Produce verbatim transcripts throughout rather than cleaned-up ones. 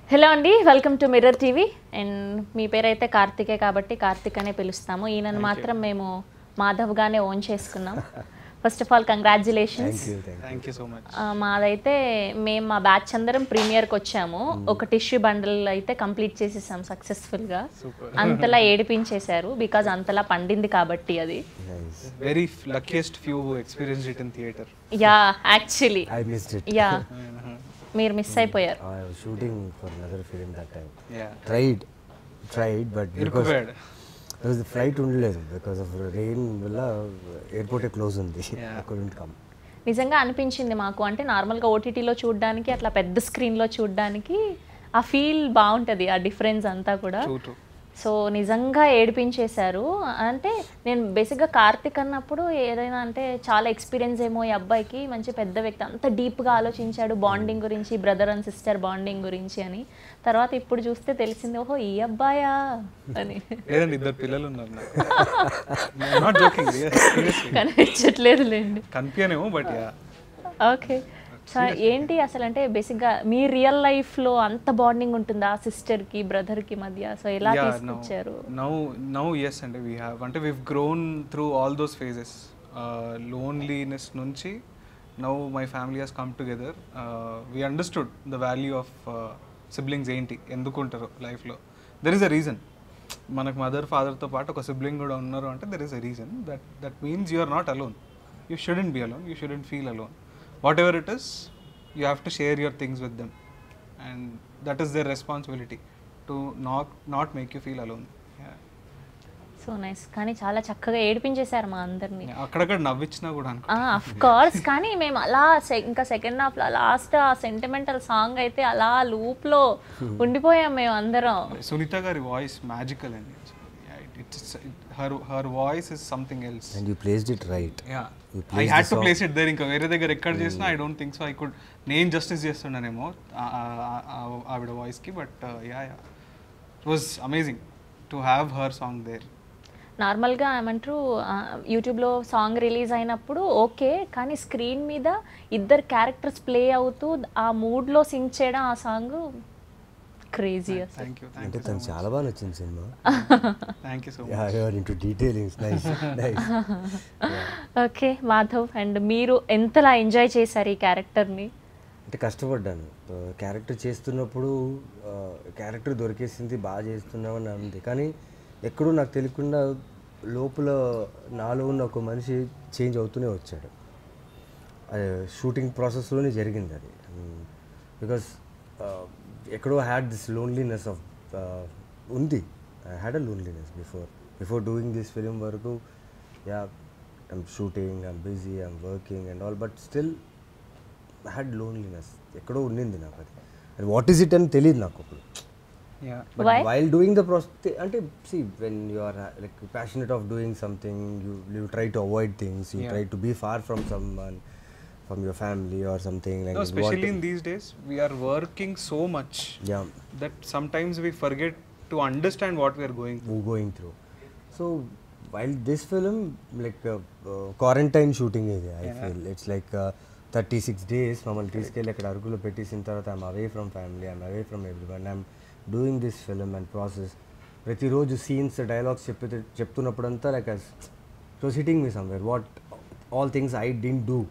Hello అండి, welcome to mirror TV. And మీ పేరైతే కార్తికే కాబట్టి కార్తిక్ అనే పిలుస్తాము. ఈయనను మాత్రం మేము మాధవ్గానే ఓన్ చేసుకున్నాం. First of all congratulations. Thank you so much. మాదైతే మేము మా బ్యాచ్ అందరం ప్రీమియర్కి వచ్చాము. ఒక టిష్యూ బండిల్ అయితే కంప్లీట్ చేసేసాం సక్సెస్ఫుల్గా. అంతలా ఏడిపించేశారు బికాజ్ అంతలా పండింది కాబట్టి. అది very luckiest few who experienced it in theatre. Yeah actually I missed it. Yeah మీరు మిస్ అయిపోయారు. I was shooting for another film that time. Yeah. Tried, tried, but because ఇరుక్కుపోయాడు. there was the flight ఉండలేదు because of rain వల్ల airport close ఉంది. Yeah. I couldn't come. నిజంగా అనిపించింది మాకు, అంటే నార్మల్గా ఓటీటీలో చూడడానికి అట్లా పెద్ద స్క్రీన్లో చూడడానికి ఆ ఫీల్ బాగుంటుంది, ఆ డిఫరెన్స్ అంతా కూడా. True, true. సో నిజంగా ఏడిపించేశారు. అంటే నేను బేసిక్గా కార్తిక్ అన్నప్పుడు ఏదైనా అంటే చాలా ఎక్స్పీరియన్స్ ఏమో ఈ అబ్బాయికి, మంచి పెద్ద వ్యక్తి, అంత డీప్గా ఆలోచించాడు బాండింగ్ గురించి, బ్రదర్ అండ్ సిస్టర్ బాండింగ్ గురించి అని. తర్వాత ఇప్పుడు చూస్తే తెలిసింది, ఓహో ఈ అబ్బాయా అని. లేదండి, ఇద్దరు పిల్లలు ఉన్నారు నాకు. నాట్ జోకింగ్, సీరియస్లీ కనిపించట్లేదులేండి. కనిపించనేమో, బట్ యా. ఓకే, సో ఏంటి అసలు అంటే బేసిక్గా మీ రియల్ లైఫ్లో అంత బాండింగ్ ఉంటుందా సిస్టర్కి బ్రదర్కి మధ్య? సో ఎలా తీసుకొచ్చారు? నౌ నౌ ఎస్ అండి, వీ హ్యావ్ అంటే we've grown through all those phases. Loneliness నుంచి now my family has come together. We understood the value of siblings ఏంటి, ఎందుకు ఉంటారు లైఫ్లో. There is a reason. మనకు మదర్ ఫాదర్తో పాటు ఒక సిబ్లింగ్ కూడా ఉన్నారు అంటే there is a reason. That that means you are not alone. You shouldn't be alone, you shouldn't feel alone. Whatever it is, you have to share your things with them, and that is their responsibility to not not make you feel alone. Yeah. So nice. కానీ చాలా చక్కగా ఏడిపించేశారు మా అందరినీ. అక్కడక్కడ నవ్వించినా కూడా of course. కానీ మేము అలా ఇంకా సెకండ్ హాఫ్ లాస్ట్ ఆ సెంటిమెంటల్ సాంగ్ అయితే అలా లూప్ లో ఉండిపోయాం మేము అందరం. సునీత గారి వాయిస్ మ్యాజికల్ అండి. It's her her voice is something else. And you placed it right. Yeah. You I placed had the to song. place it there. ఇంకా వేరే దగ్గర ఎక్కడ చేసినా I don't think so I could నేను justice చేస్తున్నానేమో ఆవిడ వాయిస్కి. But yeah yeah it was amazing to have her song there. నార్మల్గా ఏమంటారు, యూట్యూబ్లో సాంగ్ రిలీజ్ అయినప్పుడు ఓకే, కానీ స్క్రీన్ మీద ఇద్దరు క్యారెక్టర్స్ ప్లే అవుతూ ఆ మూడ్లో సింగ్ చేయడం ఆ song crazy. Thank you thank అంటే యూ తను చాలా బాగా నచ్చింది సినిమా. Thank you so much. Yeah, you are into detailings. Nice, nice. Okay Madhav, and మీరు ఎంతలా ఎంజాయ్ చేశారు ఈ క్యారెక్టర్ని? అంటే కష్టపడ్డాను క్యారెక్టర్ చేస్తున్నప్పుడు. క్యారెక్టర్ దొరికేసింది, బాగా చేస్తున్నామని అంది, కానీ ఎక్కడూ నాకు తెలియకుండా లోపల నాలో ఉన్న ఒక మనిషి చేంజ్ అవుతూనే వచ్చాడు. షూటింగ్ ప్రాసెస్లోనే జరిగింది అది. బికాస్ ఎక్కడో హ్యాడ్ దిస్ లోన్లీనెస్ ఆఫ్ ఉంది. I had a loneliness before before doing this film వరకు. Yeah, I'm shooting, I'm busy, I'm working and all, but still I had loneliness ఎక్కడో ఉండింది నాకు. అది అది వాట్ ఈస్ ఇట్ అని తెలియదు నాకు అప్పుడు. Yeah. But Why? while doing the process, అంటే see, when you are uh, like passionate of doing something, you you try to avoid things, you Yeah. try to be far from someone, from your family or something like No, that. especially What- in these days, we are working so much yeah, that sometimes we forget to understand what we are going through. who going through. So while this film, like uh, uh, quarantine shooting is, I Yeah. feel it's like uh, thirty-six days మమ్మల్ని తీసుకెళ్ళి అక్కడ అరకులో పెట్టేసిన తర్వాత I'm away from family, I'm away from everyone, I'm doing this film and process. ప్రతిరోజు scenes dialogues చెప్పి చెప్తున్నప్పుడంతా like it was hitting me somewhere what all things I didn't do.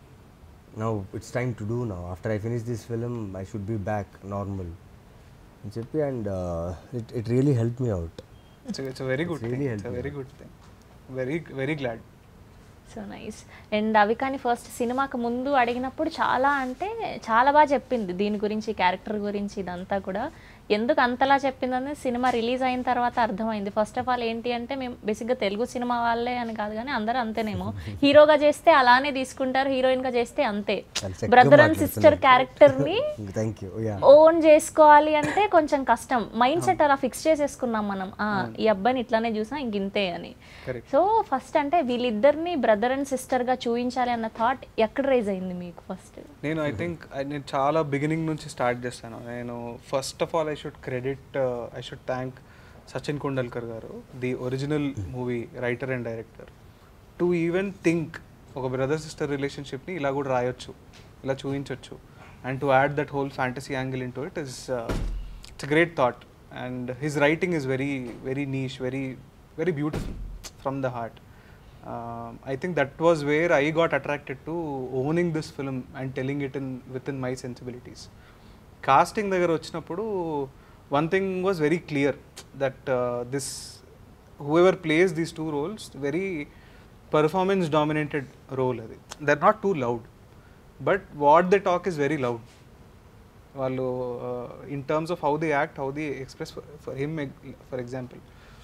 Now it's time to do. Now after I finish this film I should be back normal అని చెప్పి, and it it really help me out. It's a, it's a very good It's thing. really It's a helpful. very good thing. Very very glad. So nice. And అవి కానీ first సినిమాకి ముందు అడిగినప్పుడు చాలా అంటే చాలా బాగా చెప్పింది దీని గురించి, క్యారెక్టర్ గురించి, ఇదంతా కూడా. ఎందుకు అంతలా చెప్పిందని సినిమా రిలీజ్ అయిన తర్వాత అర్థమైంది. ఫస్ట్ ఆఫ్ ఆల్ ఏంటి అంటే మేము బేసిక్గా తెలుగు సినిమా వాళ్ళే అని కాదు కానీ అందరూ అంతేనేమో, హీరోగా చేస్తే అలానే తీసుకుంటారు, హీరోయిన్గా చేస్తే అంతే. బ్రదర్ అండ్ సిస్టర్ క్యారెక్టర్ని థ్యాంక్ యూ. యా, ఓన్ చేసుకోవాలి అంటే కొంచెం కష్టం. మైండ్ సెట్ అలా ఫిక్స్ చేసేసుకున్నాం మనం, ఈ అబ్బాయిని ఇట్లానే చూసాం ఇంక ఇంతే అని. Correct. సో ఫస్ట్ అంటే వీళ్ళిద్దరిని బ్రదర్ అండ్ సిస్టర్గా చూపించాలి అన్న థాట్ ఎక్కడ రైజ్ అయింది మీకు ఫస్ట్? నేను ఐ థింక్ నేను చాలా బిగినింగ్ నుంచి స్టార్ట్ చేస్తాను. నేను first of all I should credit I should thank Sachin Kundalkar garu, the original movie writer and director, to even think ఒక బ్రదర్ సిస్టర్ రిలేషన్షిప్ని ఇలా కూడా రాయొచ్చు, ఇలా చూపించవచ్చు, and to add that whole fantasy angle into it is it's a great thought, and his writing is very very niche, very very beautiful from the heart. um, I think that was where I got attracted to owning this film and telling it in within my sensibilities. Casting దగ్గర వచ్చినప్పుడు one thing was very clear, that uh, this whoever plays these two roles, very performance dominated role adi. They're not too loud, but what they talk is very loud. వాళ్ళు in terms of how they act, how they express. For him for example,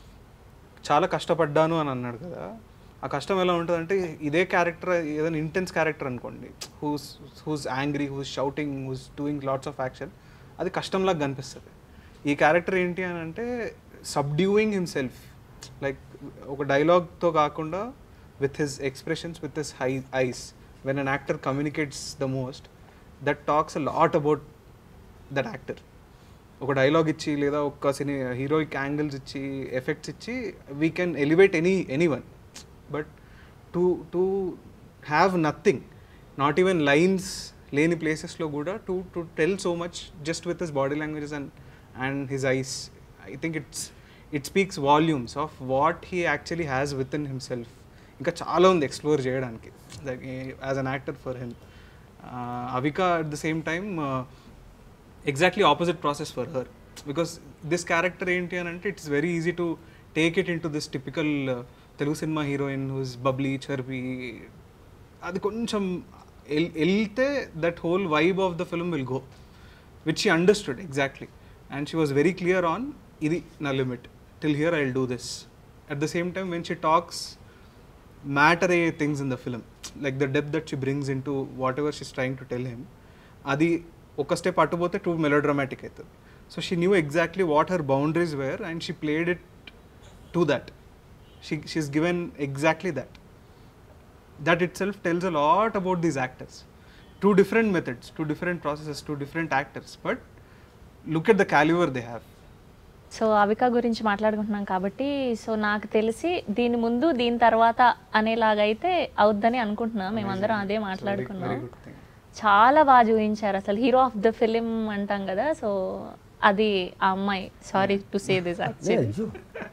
చాలా కష్టపడ్డాను అని అన్నాడు కదా, ఆ కష్టం ఎలా ఉంటుందంటే ఇదే క్యారెక్టర్ ఏదైనా ఇంటెన్స్ క్యారెక్టర్ అనుకోండి, who's who's angry, who's shouting, who's doing lots of action, అది కష్టంలాగా కనిపిస్తుంది. ఈ క్యారెక్టర్ ఏంటి అని అంటే సబ్డ్యూయింగ్ హిమ్సెల్ఫ్, లైక్ ఒక డైలాగ్తో కాకుండా with his expressions, with his high eyes, when an actor communicates the most, that talks a lot about that actor. ఒక డైలాగ్ ఇచ్చి లేదా ఒక సినీ హీరోయిక్ యాంగిల్స్ ఇచ్చి ఎఫెక్ట్స్ ఇచ్చి we can elevate any any one, but to to have nothing, not even lines లేని ప్లేసెస్లో కూడా to to tell so much just with his body languages and and his eyes, I think it's it speaks volumes of what he actually has within himself. ఇంకా చాలా ఉంది explore చేయడానికి as an actor for him. Avika at the same time exactly opposite process for her, because this character enti anante it's very easy to take it into this typical uh, Telugu cinema heroine who's bubbly, chirpy, adi koncham elte that whole vibe of the film will go, which she understood exactly, and she was very clear on idi na limit, till here I'll do this. At the same time, when she talks matter things in the film, like the depth that she brings into whatever she's trying to tell him, adi ఒక step అటుపోతే too melodramatic అవుతుంది. So she knew exactly what her boundaries were and she played it to that. She she's given exactly that. That itself tells a lot about these actors. Two different methods, two different processes, two different actors, but look at the calibre they have. So Avika గురించి మాట్లాడుకుంటున్నాం కాబట్టి, so నాకు తెలిసి దీని ముందు దీని తర్వాత అనేలాగైతే అవుద్దని అనుకుంటున్నాం. మేమందరం అదే మాట్లాడుకున్నాం. చాలా బాగా చూపించారు అసలు, హీరో ఆఫ్ ద ఫిలిం అంటాం కదా, సో అది ఆ అమ్మాయి. Sorry to say this actually,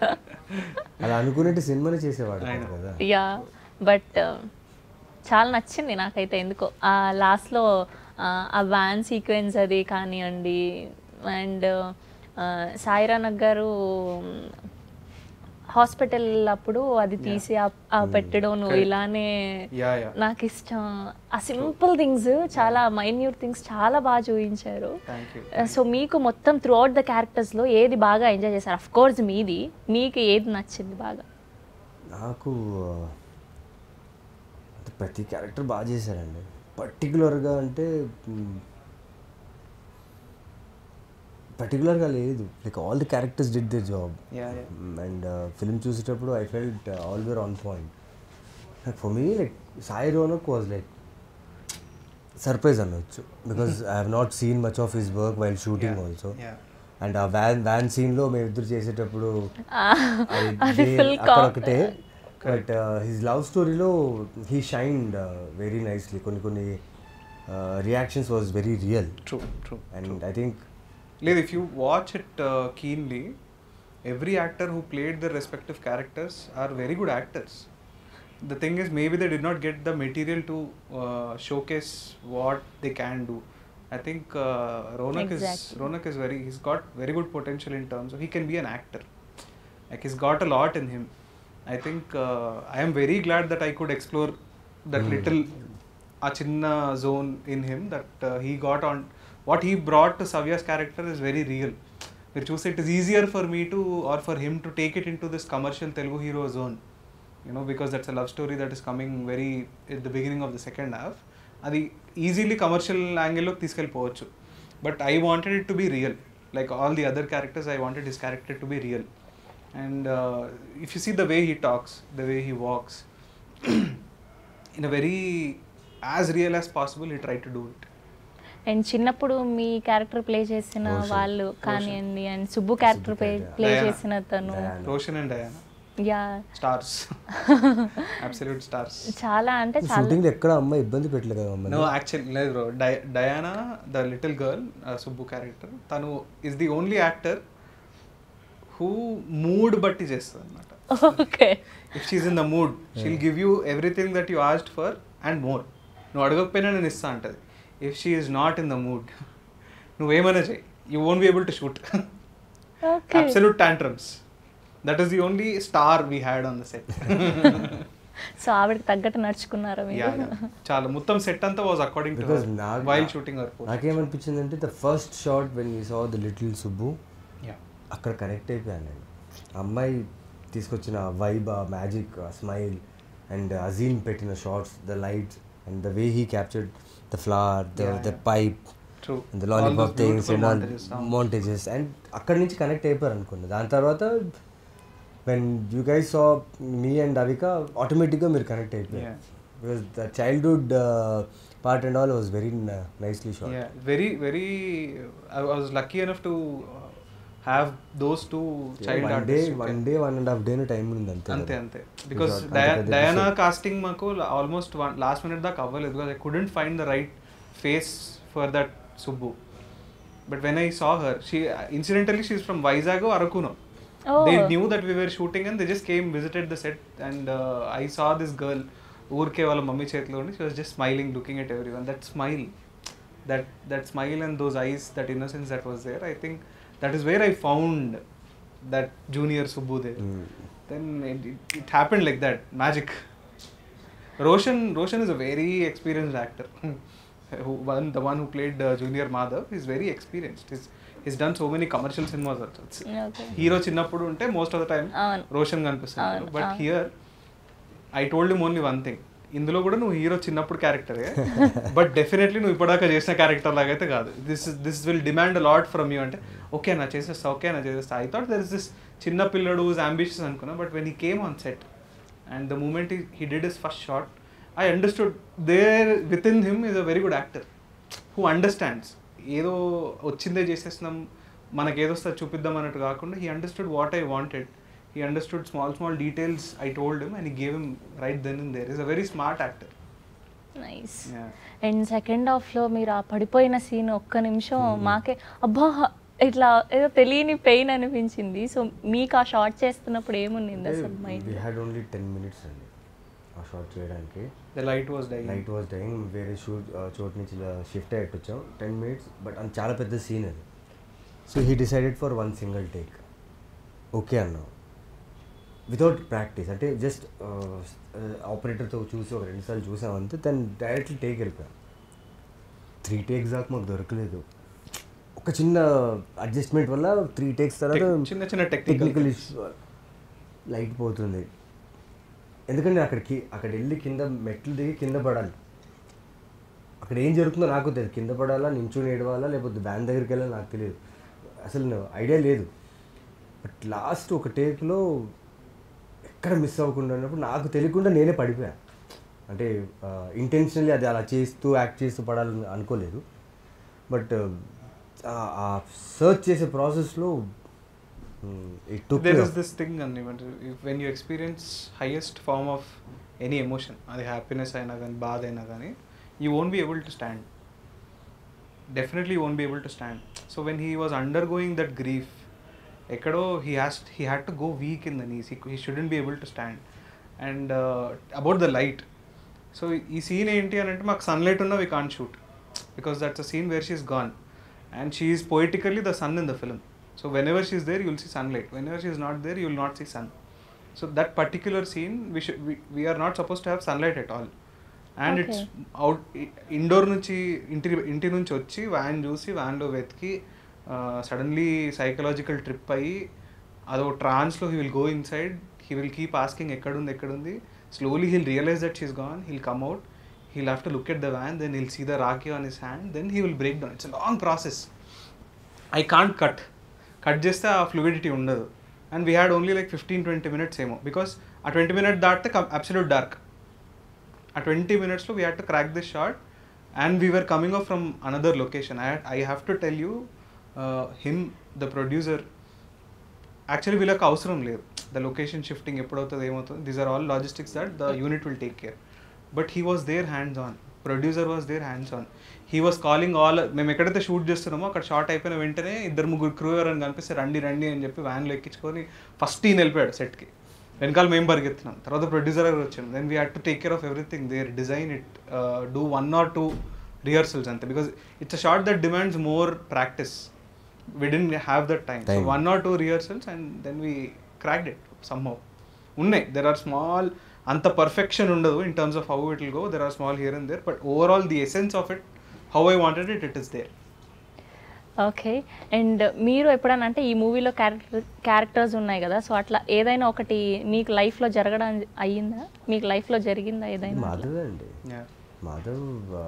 అలా అనుకున్నట్టు సినిమాని చేసేవాడు కదా. యా, బట్ చాలా నచ్చింది నాకైతే ఎందుకో. ఆ లాస్ట్లో ఆ వ్యాన్ సీక్వెన్స్ అది కానివ్వండి, అండ్ సాయిరా నగరు హాస్పిటల్ అప్పుడు అది తీసి పెట్టడం, నువ్వు ఇలానే నాకు ఇష్టం. ఆ సింపుల్ థింగ్స్, చాలా మైన్యూట్ థింగ్స్ చాలా బాగా చూపించారు. సో మీకు మొత్తం త్రూ అవుట్ ద క్యారెక్టర్స్లో ఏది బాగా ఎంజాయ్ చేశారు? అఫ్ కోర్స్ మీది, మీకు ఏది నచ్చింది బాగా? నాకు ప్రతి క్యారెక్టర్ బాగా చేశారండి. పర్టికులర్గా అంటే పర్టికులర్గా లేదు, like all the characters did they job. And film చూసేటప్పుడు I felt all were on point. For me like Sai Ronak was like surprise అనొచ్చు, because I have not seen much of his work while shooting also. And ఆ van van సీన్లో మేము ఇద్దరు చేసేటప్పుడు అక్కడొకటే, but his love స్టోరీలో he shined very nicely. కొన్ని కొన్ని reactions was very real. True true and I think లేదు, if you watch it uh, keenly, every actor who played their respective characters are very good actors. The thing is, maybe they did not get the material to uh, showcase what they can do. I think uh, Ronak exactly. is Ronak is very he's got very good potential in terms of he can be an actor. Like he's got a lot in him. I think uh, I am very glad that I could explore that mm. little a chinna zone in him that uh, he got on. What he brought to Savya's character is very real. We're choosing it is easier for me to or for him to take it into this commercial Telugu hero zone, you know, because that's a love story that is coming very at the beginning of the second half. Adi easily commercial angle lo తీసుకెళ్ళిపోవచ్చు, but I wanted it to be real. Like all the other characters, I wanted his character to be real. And uh, if you see the way he talks, the way he walks, in a very as real as possible, he tried to do it. And చిన్నప్పుడు మీ character play చేసిన వాళ్ళు కానివ్వండి, and Subbu character play చేసిన తను, Roshan and Diana. Yeah stars, absolute stars. చాలా అంటే చాలా షూటింగ్ లో ఎక్కడ అమ్మాయి ఇబ్బంది పెట్టలేదు కదా అమ్మాయి. నో యాక్చువల్లీ లేదు bro, Diana the little girl Subbu character, తను is the only actor who mood బట్టి చేస్తుంది అనమాట. Okay. If she's in the mood she'll give you everything that you asked for and more. నువ్వు అడగకపోయినా నేను ఇస్తా అంటది. If she is not in the mood, నువ్వేమైనా చెయ్యి, you won't be able to shoot. Okay. Absolute tantrums. That is the only star we had on the set. So ఆవిడకి తగ్గట్టు నడుచుకున్నారా మీరు? చాలా మొత్తం సెట్ అంతా was according to Because her నాకు- వైల్ షూటింగ్ అవర్. నాకేమనిపించింది అంటే the first shot when we saw the little Subbu, yeah అక్కడ కనెక్ట్ అయిపోయాను నేను. అమ్మాయి తీసుకొచ్చిన వైబ్, ఆ మ్యాజిక్, ఆ స్మైల్ అండ్ అజీమ్ పెట్టిన shots, the lights and the way he captured the flower, the Yeah, the yeah. Pipe true. And the lollipop things and all montages, huh? Montages, and అక్కడి నుంచి connect అయిపోయారు అనుకున్నా. దాని తర్వాత when you guys saw me and Avika, ఆటోమేటిక్గా మీరు connect అయిపోయారు. Yeah. Because the childhood part and all was very nicely shot. Yeah, very, very. I was lucky enough to uh, have those two child one day artists. who one can- day one and half day time ఉంది అంతే. అంతే కదా. అంతే because Because అంతే పెద్ద Diana episode. Casting మాకు almost one last minute దాకా అవ్వలేదు, because I couldn't find the right face for that Subbu. But when I saw her, she incidentally she's from Vizag అరకునో. Oh. They knew that we were shooting and they just came, visited the set, and uh, I saw this girl ఊరికే వాళ్ళ mummy చేతిలో ఉండి, she was just smiling, looking at everyone. That smile, that that smile and those eyes, that innocence that was there, I think that is where I found that junior Subbu there. Mm. Then it, it, it happened like that, magic. Roshan Roshan is a very experienced actor. who one the one who played uh, Junior Madhav is very experienced. He's he's done so many commercial cinemas also. Okay. Hero చిన్నప్పుడు ఉంటే most of the time అవును. రోషన్ కనిపిస్తుంది. అవును, but అవును. Here I told him only one thing, ఇందులో కూడా నువ్వు hero చిన్నప్పుడు క్యారెక్టరే, బట్ డెఫినెట్లీ నువ్వు ఇప్పటిదాకా చేసిన క్యారెక్టర్ లాగా అయితే కాదు. This this will demand lot from you అంటే, ఓకే నా చేసేస్తా, ఓకే నా చేసేస్తా. I thought there is this చిన్న పిల్లడు అంబిషియస్ అనుకున్నా, but when he came on set and the moment he did his first shot, I understood there within him is a very good actor who understands. ఏదో వచ్చిందే చేసేస్తున్నాం, మనకేదొస్తా చూపిద్దాం అన్నట్టు కాకుండా, he understood what I wanted. He understood small small details I told him and he gave him right then and there. He's a very smart actor. Nice. Yeah. And second హాఫ్లో మీరు ఆ పడిపోయిన సీన్ ఒక్క నిమిషం మాకే అబ్బా ఇట్లా ఏదో తెలియని పెయిన్ అనిపించింది. సో మీకు ఆ షార్ట్ చేస్తున్నప్పుడు ఏముంది అసలు mind? We had only ten minutes అండి ఆ షార్ట్ చేయడానికి. The light was dying. Light was dying, వేరే షూట్ చోటు నుంచి ఇలా షిఫ్ట్ అయ్యేట్టు వచ్చాం. టెన్ మినిట్స్ బట్ అది చాలా పెద్ద సీన్ అది. So he decided for one single take. Okay అన్నాం, వితౌట్ ప్రాక్టీస్, అంటే జస్ట్ ఆపరేటర్తో చూసి ఒక రెండుసార్లు చూసామంతే, దాన్ని డైరెక్ట్లీ టేక్ వెళ్ళిపోయాం. త్రీ టేక్స్ దాకా మాకు దొరకలేదు. ఒక చిన్న అడ్జస్ట్మెంట్ వల్ల త్రీ టేక్స్ తర్వాత Tec- చిన్న చిన్న technical టెక్నికల్ ఇష్యూ, లైట్ పోతుంది. ఎందుకంటే అక్కడికి అక్కడ వెళ్ళి కింద మెట్లు దిగి కింద పడాలి. అక్కడ ఏం జరుగుతుందో నాకు తెలియదు. కింద పడాలా, నించుని ఏడవాలా, లేకపోతే వ్యాన్ దగ్గరికి వెళ్ళాలి నాకు తెలియదు, అసలు ఐడియా లేదు. బట్ లాస్ట్ ఒక టేక్లో ఎక్కడ మిస్ అవ్వకుండా ఉన్నప్పుడు నాకు తెలియకుండా నేనే పడిపోయాను. అంటే ఇంటెన్షనల్లీ అది అలా చేస్తూ యాక్ట్ చేస్తూ పడాలని అనుకోలేదు. బట్ ఆ సర్చ్ చేసే ప్రాసెస్లో it took There is this thing, and when you experience highest form of any emotion, అది హ్యాపీనెస్ అయినా కానీ బాధ అయినా కానీ, you won't be able to stand. Definitely you won't be able to stand. So when he was undergoing that grief, ఎక్కడో he has he had to go weak in the knees. He, he shouldn't be able to stand. And uh, about the light, so ఈ scene ఏంటి అని అంటే, మాకు sunlight ఉన్నా we can't shoot because that's a scene where she's gone and she is poetically the sun in the film. So whenever she's there you'll see sunlight, whenever she's not there you'll not see sun. So that particular scene we should we, we are not supposed to have sunlight at all. And Okay. it's out indoor నుంచి ఇంటి ఇంటి నుంచి వచ్చి van చూసి వ్యాన్లో వెతికి suddenly psychological trip అయ్యి అదో ట్రాన్స్లో he will go inside, he will keep asking ఎక్కడుంది ఎక్కడుంది. Slowly he'll realise that she's gone, he'll come out, he'll have to look at the van, then he'll see the rakhi on his hand, then he will break down. It's long process. I can't cut cut చేస్తే ఆ fluidity ఉండదు. And we had only like fifteen twenty minutes ఏమో, because ఆ twenty minute దాటితే absolute dark. ఆ twenty మినిట్స్లో we had to crack this shot and we were coming off from another location. I I have to tell you, him the producer actually వీళ్ళకి అవసరం లేదు. The location shifting ఎప్పుడవుతుంది ఏమవుతుంది, these are all logistics that the unit will take care. But he was there hands on, producer was there hands on. He was calling all, మేము ఎక్కడైతే shoot చేస్తున్నామో అక్కడ short అయిపోయిన వెంటనే ఇద్దరు ముగ్గురు క్రూ ఎవరైనా కనిపిస్తే రండి రండి అని చెప్పి వ్యాన్లో ఎక్కించుకొని ఫస్ట్ ఈయన వెళ్ళిపోయాడు సెట్కి, వెనకాల మేము పరిగెత్తున్నాం. తర్వాత ప్రొడ్యూసర్ గారు వచ్చాను. Then we had to take care of everything there, design it, do one or two rehearsals అంతే, because it's a shot that demands more practice. We didn't have that time. time. So one or two rehearsals and then we cracked it somehow. Unnai, there are small, anta perfection undadu in terms of how it will go. There are small here and there, but overall the essence of it, how I wanted it, it is there. Okay. And మీరు ఎప్పుడైనా అంటే ఈ మూవీలో character characters ఉన్నాయి కదా, so అట్లా ఏదైనా ఒకటి మీకు లైఫ్లో జరగడం అయ్యిందా, మీకు లైఫ్లో జరిగిందా ఏదైనా? మాధవ్ అండి, Madhav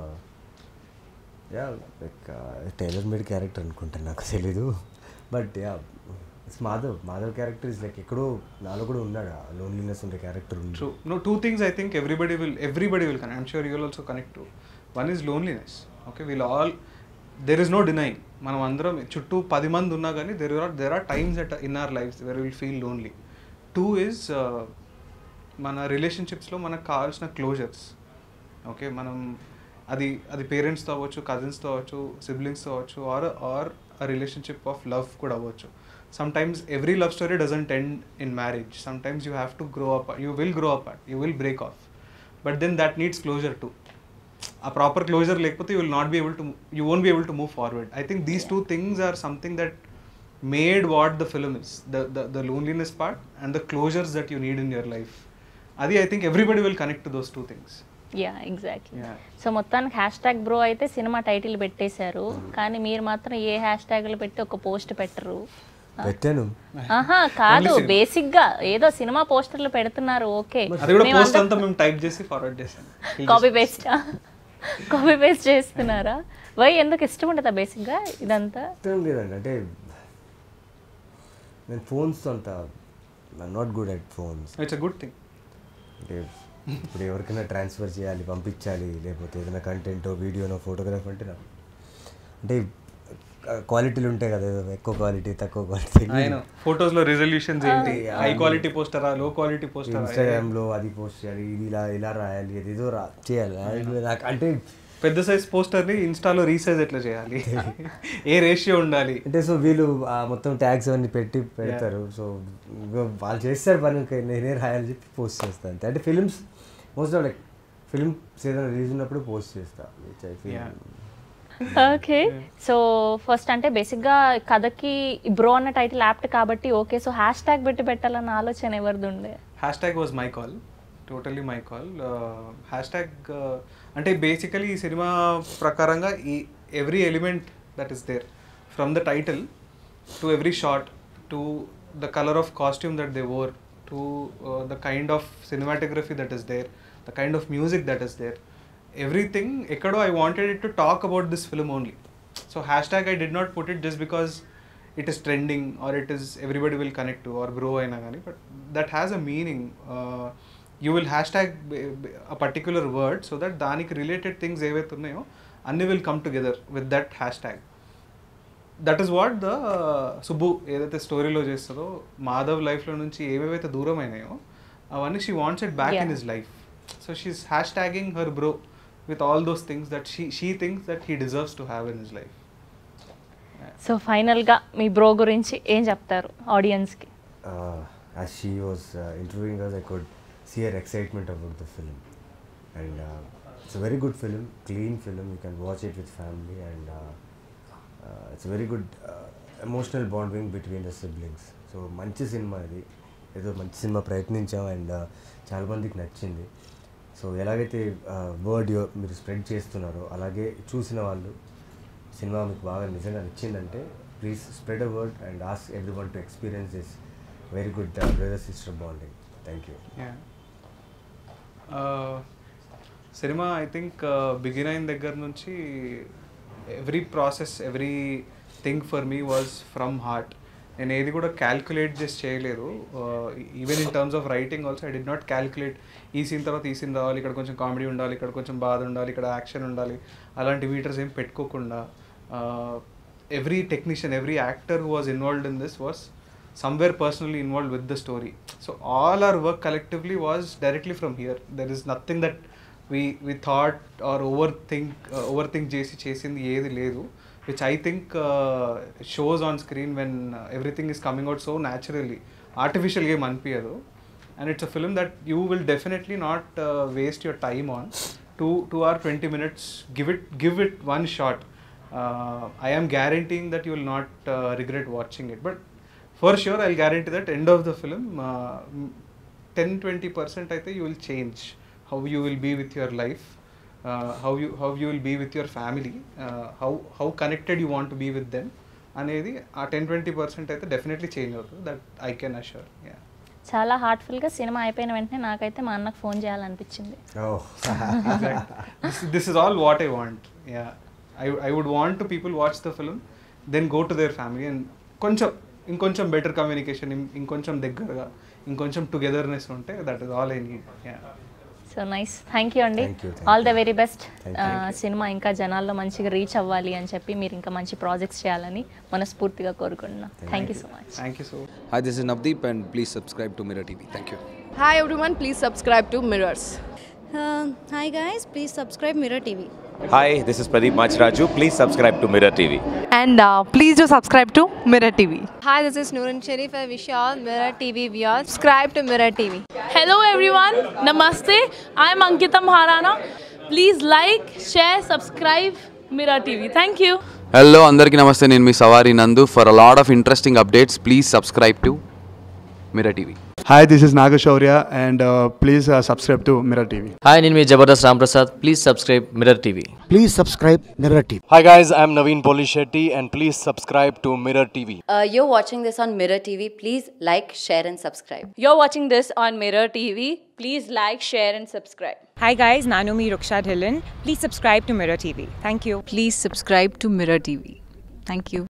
yeah like tailor made character అనుకుంటాను, నాకు తెలీదు. But yeah it's Madhav, Madhav character is like ఎక్కడో నాలో కూడా ఉన్నాడు, లోన్లీనెస్ ఉండే క్యారెక్టర్ ఉంది. True. No, two things I think everybody will everybody will connect. I'm sure you will also connect to. One is loneliness. Okay, we'll all, there is no denying. మనం అందరం చుట్టూ పది మంది ఉన్నా కానీ there are there are times at in our lives where we will feel lonely. Two is uh, మన రిలేషన్షిప్స్లో మనకు కావాల్సిన క్లోజర్స్. ఓకే, మనం అది అది పేరెంట్స్తో అవ్వచ్చు, కజిన్స్తో అవ్వచ్చు, సిబ్లింగ్స్తో అవ్వచ్చు, or or a relationship of love కూడా అవ్వచ్చు. Sometimes every love story doesn't end in marriage. Sometimes you have to grow up, you will grow up, you will break off, but then that needs closure to. ఆ proper closure లేకపోతే you will not be able to, you won't be able to move forward. I think these two things are something that made what the film is, the the the loneliness part and the closures that you need in your life. అది I think everybody will connect to those two things. Yeah exactly. So మొత్తానికి hashtag bro అయితే సినిమా title పెట్టేశారు, కానీ మీరు మాత్రం ఏ hash ట్యాగ్లు పెట్టి ఒక పోస్ట్ పెట్టరు. పెట్టాను. ఆహా కాదు, బేసిక్ గా ఏదో సినిమా పోస్టర్లు పెడుతున్నారు. Okay, copy paste copy paste చేస్తున్నారా? వై, ఎందుకు ఇష్టం ఉండదా బేసిక్ గా ఇదంతా? లేదండి, అంటే నేను ఫోన్స్ అంత not good at phones. It's a good thing. అంటే ఇప్పుడు ఎవరికైనా ట్రాన్స్ఫర్ చేయాలి, పంపించాలి, లేకపోతే ఏదైనా కంటెంట్ వీడియోనో ఫోటోగ్రాఫ్ అంటే నాకు అంటే క్వాలిటీలు ఉంటాయి కదా, ఎక్కువ క్వాలిటీ తక్కువ క్వాలిటీ, ఫోటోస్లో రిజల్యూషన్స్ ఏంటి, హై క్వాలిటీ పోస్టరా లో క్వాలిటీ పోస్టర్, ఇన్స్టాగ్రామ్లో అది పోస్ట్ చేయాలి, ఇది ఇలా ఇలా రాయాలి, ఏదేదో రా చేయాలి. నాకు అంటే పెద్ద సైజ్ పోస్టర్ని ఇన్స్టాలో రీసైజ్ ఎట్లా చేయాలి, ఏ రేషియో ఉండాలి అంటే, సో వీళ్ళు మొత్తం ట్యాగ్స్ అవన్నీ పెట్టి పెడతారు. సో వాళ్ళు చేస్తారు పని, నేనే రాయాలని చెప్పి పోస్ట్ చేస్తాను అంతే. అంటే films most of like films ఏదైనా రిలీజ్ ఉన్నప్పుడు పోస్ట్ చేస్తాను. ఓకే, సో ఫస్ట్ అంటే బేసిక్గా కథకి బ్రో అన్న టైటిల్ యాప్ట్ కాబట్టి ఓకే, సో హ్యాష్ ట్యాగ్ పెట్టి పెట్టాలన్న ఆలోచన ఎవరిది ఉండే? Hashtag was my call, totally my call. Hashtag అంటే బేసికలీ ఈ సినిమా ప్రకారంగా ఈ every element that is there, from the title to every shot to the colour of costume that they wore to the kind of cinematography that is there, the kind of music that is there, everything ekkado I wanted it to talk about this film only. So hashtag I did not put it just because it is trending or it is everybody will connect to or bro aina gani, but that has a meaning. Uh, you will hashtag a particular word so that daniki related things evaithe unnayo anni will come together with that hashtag. That is what the uh, Subbu edaithe story lo chestado Madhav life lo nunchi evaithe dooram ayinayo avanni she wants it back yeah. in his life. So she's hashtagging her bro with all those things that she she thinks that he deserves to have in his life. So final ga మీ bro గురించి ఏం చెప్తారు audience కి? uh, as she was uh, interviewing us, I could see her excitement about the film, and uh, it's a very good film, clean film, you can watch it with family, and uh, uh, it's a very good uh, emotional bonding between the siblings. So మంచి సినిమా ఇది, ఏదో మంచి cinema ప్రయత్నించాం and చాలా మందికి నచ్చింది. So ఎలాగైతే word మీరు స్ప్రెడ్ చేస్తున్నారో అలాగే చూసిన వాళ్ళు సినిమా మీకు బాగా నిజంగా నచ్చిందంటే please spread a word and ask every one to experience this very good brother sister bonding. Thank you. సినిమా ఐ థింక్ బిగిన్ అయిన దగ్గర నుంచి every process every thing for me was from heart. నేను ఏది కూడా క్యాల్కులేట్ చేసి చేయలేదు. Even in terms of writing also I did not calculate ఈ సీన్ తర్వాత ఈ సీన్ రావాలి, ఇక్కడ కొంచెం కామెడీ ఉండాలి, ఇక్కడ కొంచెం బాధ ఉండాలి, ఇక్కడ యాక్షన్ ఉండాలి, అలాంటి వీటర్స్ ఏం పెట్టుకోకుండా every technician every actor who was involved in this was somewhere personally involved with the story. So all our work collectively was directly from here. There is nothing that we we thought or overthink uh, overthink చేసి చేసింది ఏది లేదు, which I think uh, shows on screen when uh, everything is coming out so naturally. Artificial game అనిపించదు, and it's a film that you will definitely not uh, waste your time on. Two two hour twenty minutes, give it give it one shot. uh, I am guaranteeing that you will not uh, regret watching it. But for sure I'll guarantee that end of the film uh, ten to twenty percent I think you will change how you will be with your life, uh, how you how you will be with your family, uh, how how connected you want to be with them అనేది ఆ ten twenty percent అయితే definitely change అవుతుంది, that I can assure. Yeah చాలా హార్ట్ఫుల్గా సినిమా అయిపోయిన వెంటనే నాకైతే మా అన్నకు ఫోన్ చేయాలనిపించింది. This is all what I want. Yeah I I would want to people watch the film, then go to their family and కొంచెం ఇంకొంచెం బెటర్ కమ్యూనికేషన్, ఇంకొంచెం దగ్గరగా, ఇంకొంచెం టుగెదర్నెస్ ఉంటే that is all I need. Yeah so nice, thank you అండి, all the very best. సినిమా ఇంకా జనాల్లో మంచిగా రీచ్ అవ్వాలి అని చెప్పి మీరు ఇంకా మంచి ప్రాజెక్ట్స్ చేయాలని మనస్ఫూర్తిగా కోరుకుంటున్నాను. Thank you so much. Thank you so much. Hi, this is Navdeep and please subscribe to Mirror T V. Thank you. Hi everyone, please subscribe to Mirrors. Uh, hi guys, please subscribe Mirror T V. Hi, this is Pradeep Machraju. Please subscribe to Mirror T V. And uh, please do subscribe to Mirror T V. Hi, this is Noorun Sharif. I wish you all Mirror T V viewers subscribe to Mirror T V. Hello everyone, Namaste. I am Ankita Maharana. Please like, share, subscribe Mirror T V. Thank you. Hello, andarki namaste. Nenu mi Savari Nandu. For a lot of interesting updates, please subscribe to Mirror T V. Hi, this is Nagashaurya and uh, please uh, subscribe to Mirror T V. Hi, నేను మీ Jabardasth Ramprasad. Please subscribe Mirror T V. Please subscribe Mirror T V. Hi guys, I am Naveen Polishetty and please subscribe to Mirror T V. Uh, you're watching this on Mirror T V. Please like, share and subscribe. You're watching this on Mirror T V. Please like, share and subscribe. Hi guys, Nanumi Ruksha Dhillon. Please subscribe to Mirror T V. Thank you. Please subscribe to Mirror T V. Thank you.